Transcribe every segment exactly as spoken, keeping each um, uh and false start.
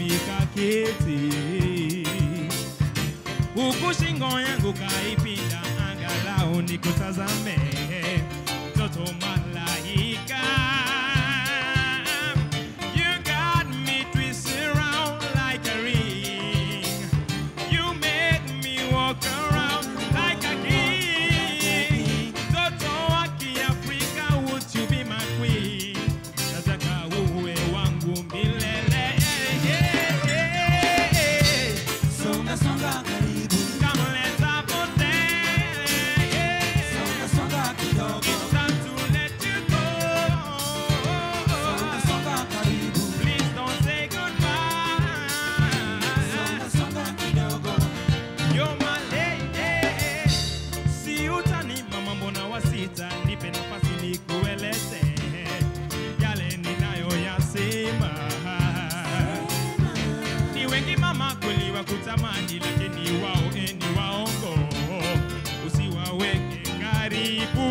mikaketi. Huku shingo yangu kaipinda, angalau nikutazame, mtoto malaika. You got me twisted around like a ring. You make me walk around like a king. Mtoto wa Kiafrika, would you be my queen? Nataka uwe wangu milele. Songa songa karibu, Come let's have a dance. songa songa kidogo, It's time to let you go. songa songa karibu, Please don't say goodbye. songa songa kidogo, You're my lady. Si utani mama, mbona wasita, nipe nafasi nikueleze yale ninayoyasema. Ni wengi mama kweli wa kutamani, lakini wao ni waongo. Usiwaweke karibu.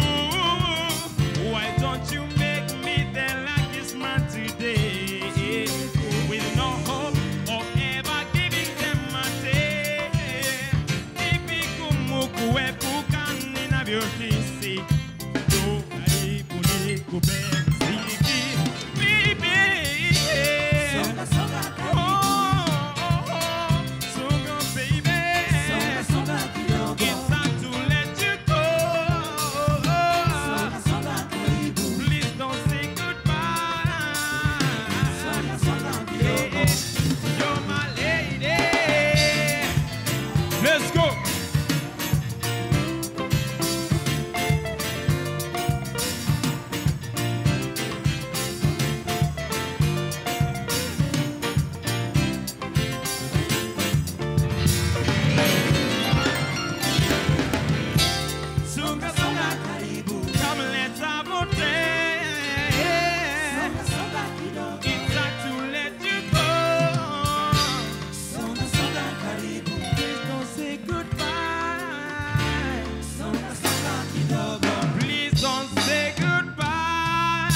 Why don't you make me the luckiest man today, with no hope of ever giving them a day? Ni vigumu kuepuka ninavyohisi. Njoo karibu nikupe mziki, baby. songa songa karibu, Oh, oh, oh, songa, baby. songa songa kidogo, It's time to let you go. songa songa karibu, Please don't say goodbye. songa songa kidogo. You're my lady. Let's go. Songa songa karibu, Come let's have a dance. songa songa kidogo, It's time to let you go. songa songa karibu, Please don't say goodbye. songa songa kidogo. Please don't say goodbye.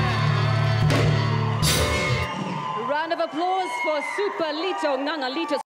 Round of applause for Super Lito Nganga Lito.